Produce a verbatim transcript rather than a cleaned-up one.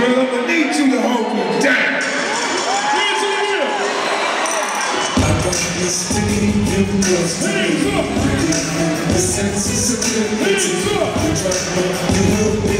Because I'm gonna need you to hold me down. It's to keep you close to me. The sense of security. You drop me, you will be